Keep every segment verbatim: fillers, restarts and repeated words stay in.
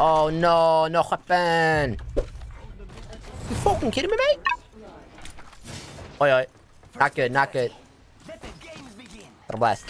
Oh no, no weapon. You fucking kidding me, mate? Oi, oi. Not good, not good. Got a blast.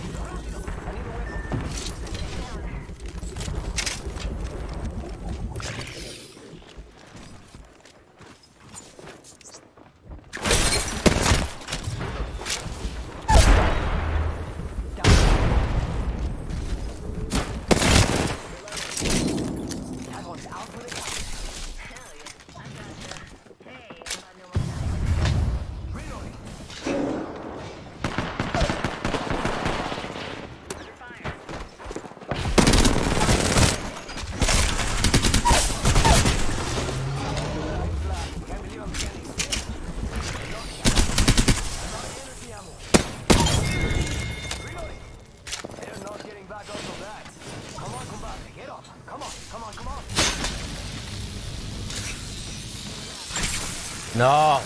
No.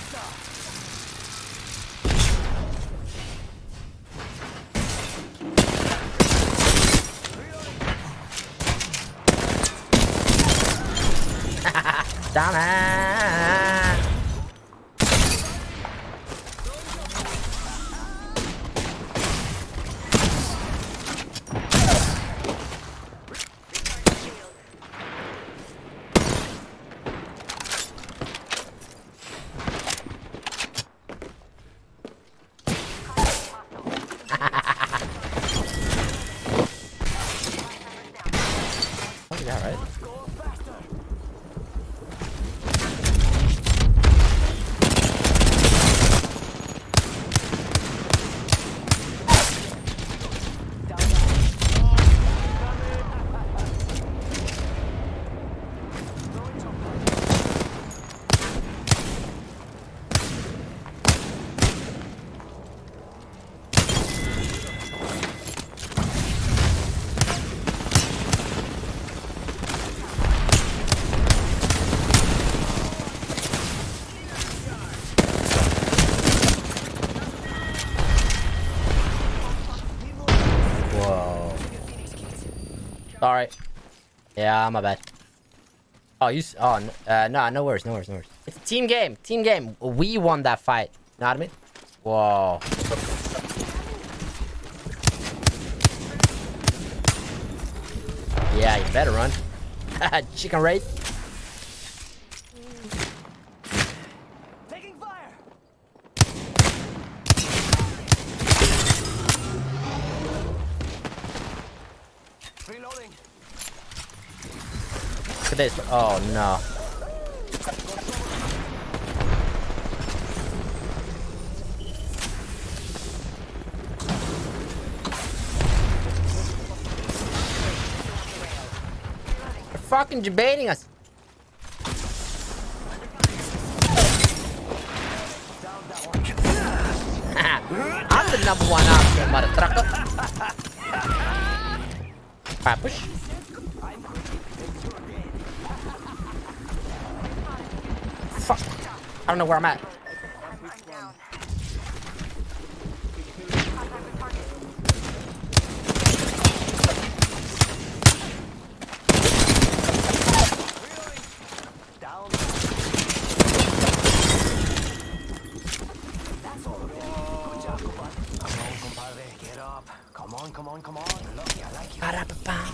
Down. Yeah, right. Sorry. Yeah, my bad. Oh, you. S oh, n uh, no, no worries, no worries, no worries. It's a team game, team game. We won that fight. You know what I mean? Whoa. Yeah, you better run. Chicken raid. Taking fire. Reloading. Look at this. Oh no. They're fucking debating us. I'm the number one option, motherfucker. Alright, push. Fuck. I don't know where I'm at. Come on, come on, come on. Look, I like you. Ba-da-ba-bow.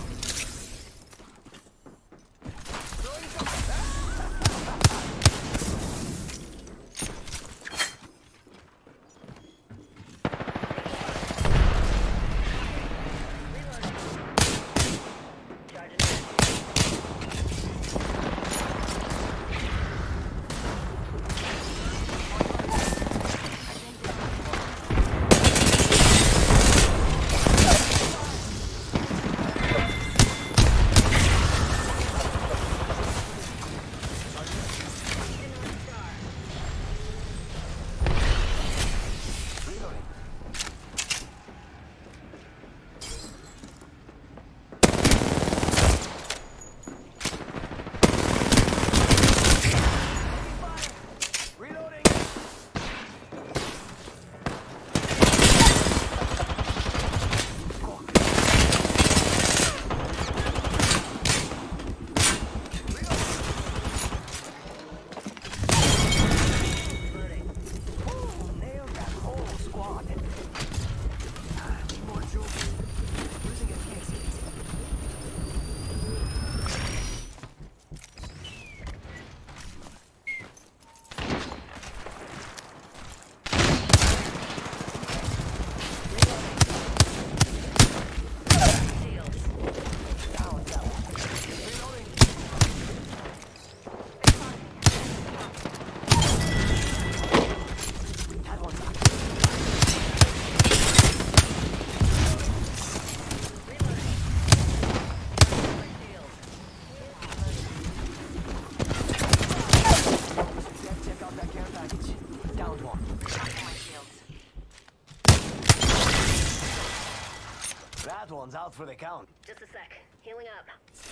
for the count. Just a sec. Healing up.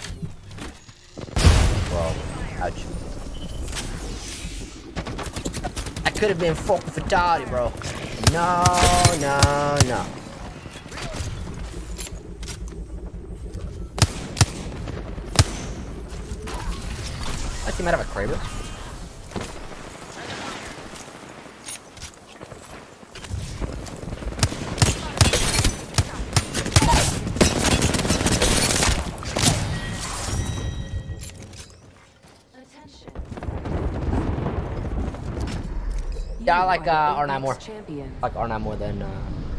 Bro, ouch. I could have been fucking fatality, bro. No, no, no. I think I might have a Kraber. Yeah, I like uh, R nine more. I like R nine more than uh,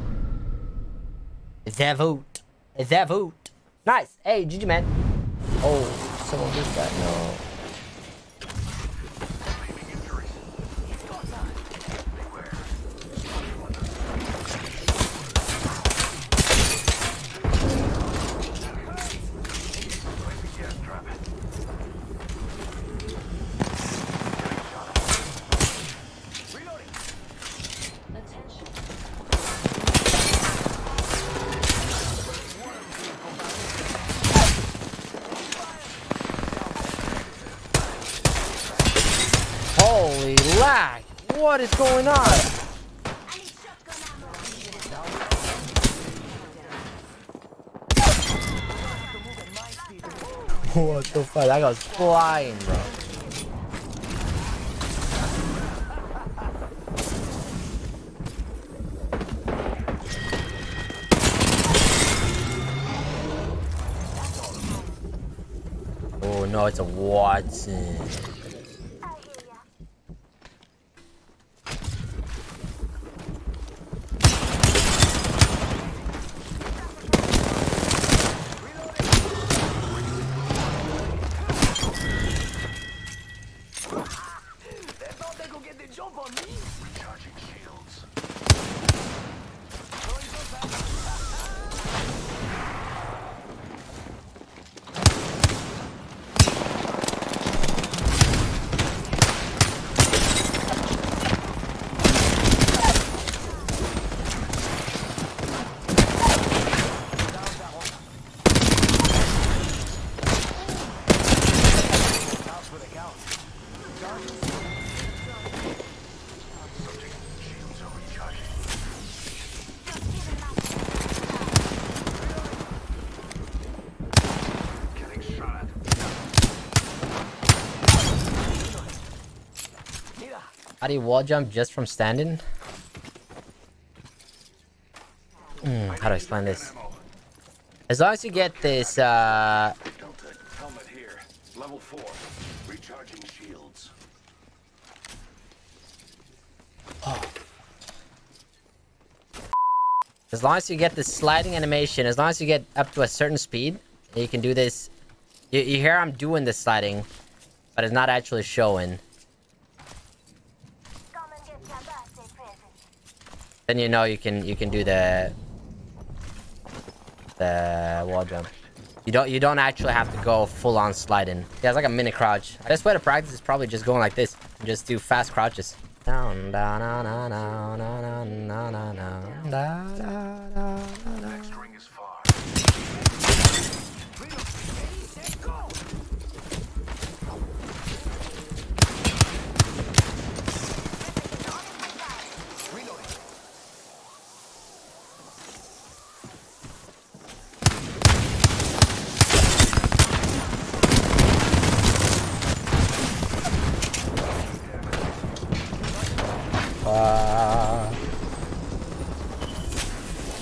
Zavoot. Zavoot. Nice. Hey, G G, man. Oh, someone missed that. No. Holy lag! What is going on? What the fuck? That guy's flying, bro. Oh no, it's a Watson. How do you wall jump just from standing? Mm, how do I explain this? As long as you get this, uh... Helmet here. Level four. Recharging shields. Oh. As long as you get the sliding animation, as long as you get up to a certain speed, you can do this. You, you hear I'm doing this sliding, but it's not actually showing. Then you know you can you can do the the wall jump. You don't you don't actually have to go full on sliding. Yeah, it's like a mini crouch. The best way to practice is probably just going like this and just do fast crouches. Down, down, down, down, down, down, down, down, down, down, down. Next ring is far. Uh,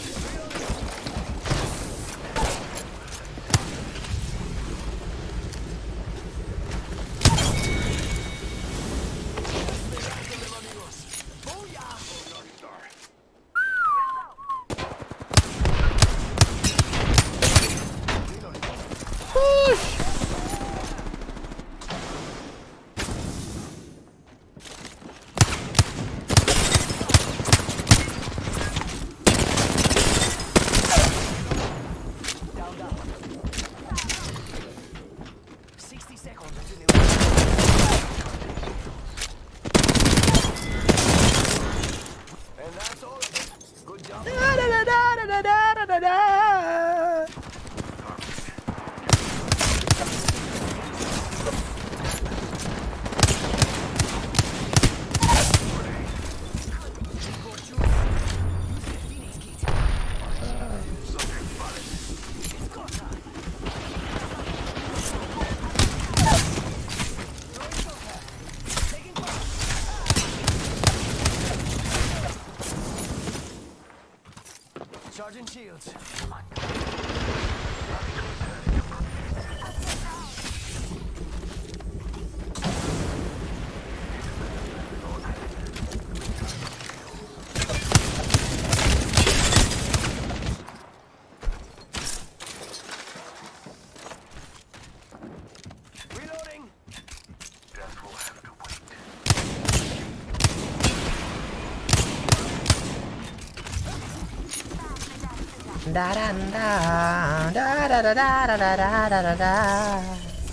Da da da da da da da da da da da da.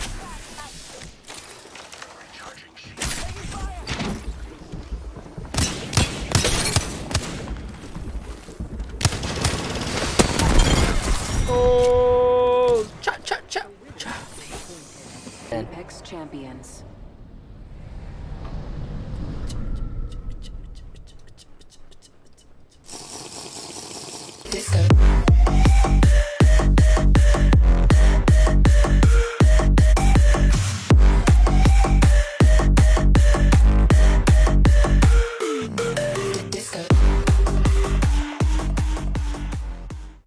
Recharging shields. Oh, cha cha cha cha. Apex Champions. Disco.